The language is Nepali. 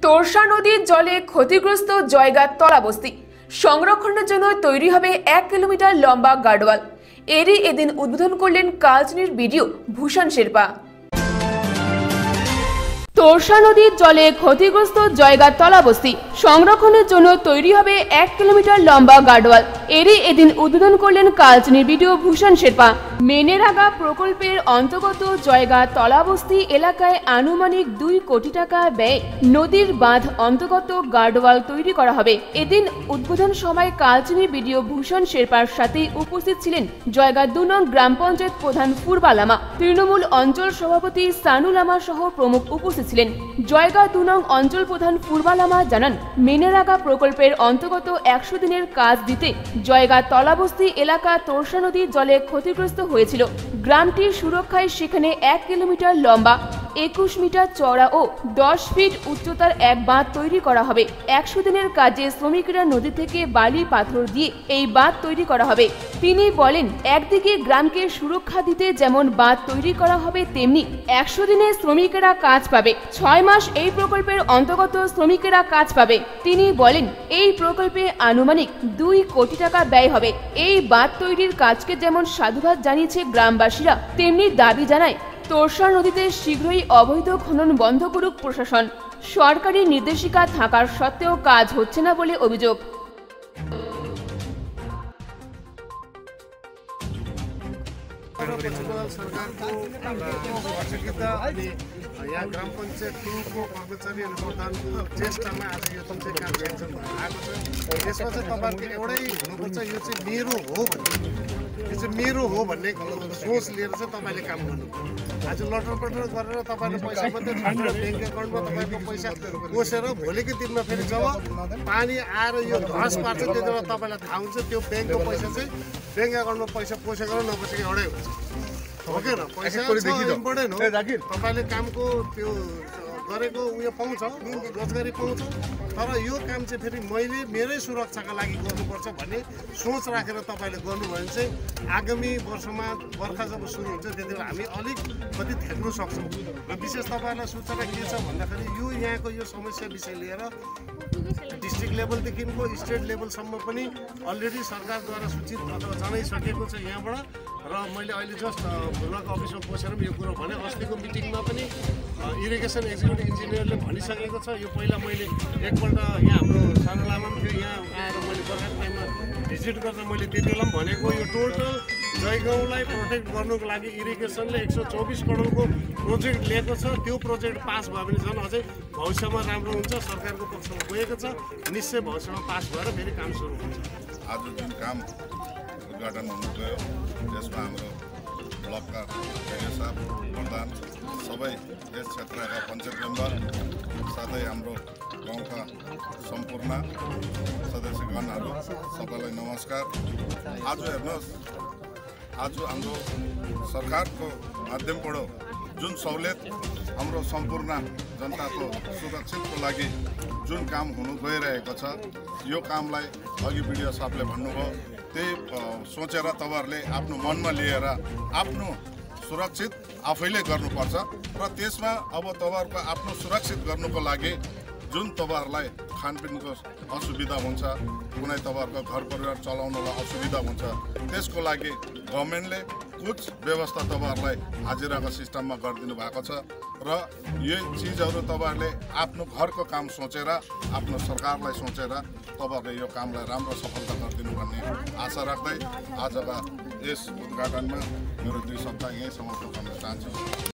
তোরসা নদীর জলে ক্ষতিগ্রস্ত জয়গাঁ তলাবস্তি সংরক্ষণের জন্য তৈরি হবে 1 কিলোমিটার লম্বা গার্ডওয়াল। এরই এদিন উদ্বোধন করলেন কালচিনির বিডিও ভূষণ শেরপা। তোরসা নদীর জলে ক্ষতিগ্রস্ত জয়গাঁ তলাবস্তি সংরক্ষণের জন্য তৈরি হবে 1 কিলোমিটার লম্বা গার্ডওয়াল। এরই এদিন উদ্বোধন করলেন কালচিনির বিডিও ভূষণ শেরপা। মেনেরাগা প্রকল্পের অন্তর্গত জয়গাঁ তলাবস্তি এলাকায় আনুমানিক 2 কোটি টাকা ব্যয়ে নদীর বাঁধ অন্তর্গত গার্ডওয়াল তৈরি করা হবে। এদিন উদ্বোধন সভায় কালচিনি বিডিও ভূষণ শেরপার সাথে উপস্থিত ছিলেন জয়গাঁ 2 নং গ্রাম পঞ্চায়েত প্রধান ফুরবা লামা, তৃণমূল অঞ্চল সভাপতি সানু লামা সহ প্রমুখ উপস্থিত ছিলেন। জয়গাঁ 2 নং অঞ্চল প্রধান ফুরবা লামা জানান, মেনেরাগা প্রকল্পের অন্তর্গত 100 দিনের কাজ দিতে জয়গাঁ তলাবস্তি এলাকা তোরসা নদীর জলে ক্ষতিগ্রস্ত হয়েছিল। গ্রামটির সুরক্ষায় সেখানে 1 কিলোমিটার লম্বা, 21 মিটার চওড়া ও 10 ফিট উচ্চতার এক বাঁধ তৈরি করা হবে। 100 দিনের কাজে শ্রমিকরা নদী থেকে বালি পাথর দিয়ে এই বাঁধ তৈরি করা হবে। তিনি বলেন, একদিকে গ্রামকে সুরক্ষা দিতে যেমন বাঁধ তৈরি করা হবে, তেমনি 100 দিনে শ্রমিকেরা কাজ পাবে। 6 মাস এই প্রকল্পের অন্তর্গত শ্রমিকেরা কাজ পাবে। তিনি বলেন, এই প্রকল্পে আনুমানিক 2 কোটি টাকা ব্যয় হবে। এই বাঁধ তৈরির কাজকে যেমন সাধুবাদ জানিয়েছে গ্রামবাসীরা, তেমনি দাবি জানায় তোরসা নদীতে শীঘ্রই অবৈধ খনন বন্ধ করুক প্রশাসন। সরকারি নির্দেশিকা থাকার সত্ত্বেও কাজ হচ্ছে না বলে অভিযোগ। यहाँ ग्राम पञ्चायत टुको कर्मचारीहरूको ज्येष्ठमा आज यो चाहिँ काम क्यान्सल भएर आएको छ। यसमा चाहिँ तपाईँहरूको एउटै हुनुपर्छ, यो चाहिँ मेरो हो भन्ने, यो चाहिँ मेरो हो भन्ने सोच लिएर चाहिँ तपाईँले काम गर्नु। आज लटरपटर गरेर तपाईँले पैसा मात्रै थालेर ब्याङ्क एकाउन्टमा तपाईँको पैसा कोसेर भोलिको दिनमा फेरि जब पानी आएर यो घाँस पार्छ त्यति बेला तपाईँलाई थाहा हुन्छ त्यो ब्याङ्कको पैसा चाहिँ ब्याङ्क एकाउन्टमा पैसा पोसेको र नपोसेको एउटै हुन्छ। हो के न, पैसा इम्पोर्टेन्ट हो। तपाईँले कामको त्यो गरेको उयो पाउँछ, रोजगारी पाउँछ, तर यो काम चाहिँ फेरि मैले मेरै सुरक्षाका लागि गर्नुपर्छ भन्ने सोच राखेर तपाईँले गर्नुभयो भने चाहिँ आगामी वर्षमा बर्खा जब सुरु हुन्छ त्यति बेला हामी अलिक कति थेक्न सक्छौँ। र विशेष तपाईँलाई सूचना के छ भन्दाखेरि यो यहाँको यो समस्या विषय लिएर डिस्ट्रिक्ट लेभलदेखिको स्टेट लेभलसम्म पनि अलरेडी सरकारद्वारा सूचित अथवा जनाइसकेको छ यहाँबाट। र मैले अहिले जस्ट भुलक अफिसमा बसेर यो कुरो भने, अस्तिको मिटिङमा पनि इरिगेसन एक्जिक्युटिभ इन्जिनियरले भनिसकेको छ। यो पहिला मैले एकपल्ट यहाँ हाम्रो सानो लामा पनि थियो, यहाँ आएर मैले बर्खाको टाइममा भिजिट गर्दा मैले त्यति बेला पनि भनेको यो टोटल जयगाउँलाई प्रोटेक्ट गर्नुको लागि इरिगेसनले 124 करोडको प्रोजेक्ट लिएको छ। त्यो प्रोजेक्ट पास भयो भने झन् अझै भविष्यमा राम्रो हुन्छ। सरकारको पक्षमा गएको छ, निश्चय भविष्यमा पास भएर फेरि काम सुरु हुन्छ। आज जुन काम उद्घाटन हुनु गयो त्यसमा हाम्रो ब्लकका साहब प्रधान सबै यस क्षेत्रका पञ्चायत मेम्बर साथै हाम्रो गाउँका सम्पूर्ण सदस्यगणहरू सबैलाई नमस्कार। आज हेर्नुहोस्, आज हाम्रो सरकारको माध्यमबाट जुन सहुलियत हाम्रो सम्पूर्ण जनताको सुरक्षितको लागि जुन काम हुनु गइरहेको छ, यो कामलाई अघि बिडिओ साहबले भन्नुभयो त्यही सोचेर तपाईँहरूले आफ्नो मनमा लिएर आफ्नो सुरक्षित आफैले गर्नुपर्छ। र त्यसमा अब तपाईँहरूको आफ्नो सुरक्षित गर्नुको लागि जुन तपाईँहरूलाई खानपिनको असुविधा हुन्छ, कुनै तपाईँहरूको घर परिवार चलाउनलाई असुविधा हुन्छ, त्यसको लागि गभर्मेन्टले कुछ व्यवस्था तपाईँहरूलाई हाजिराको सिस्टममा गरिदिनु भएको छ। र यही चिजहरू तपाईँहरूले आफ्नो घरको काम सोचेर, आफ्नो सरकारलाई सोचेर तपाईँहरूले यो कामलाई राम्रो सफलता गरिदिनु भन्ने आशा राख्दै आजका यस उद्घाटनमा मेरो 2 शब्द यहीँ समाप्त गर्न चाहन्छु।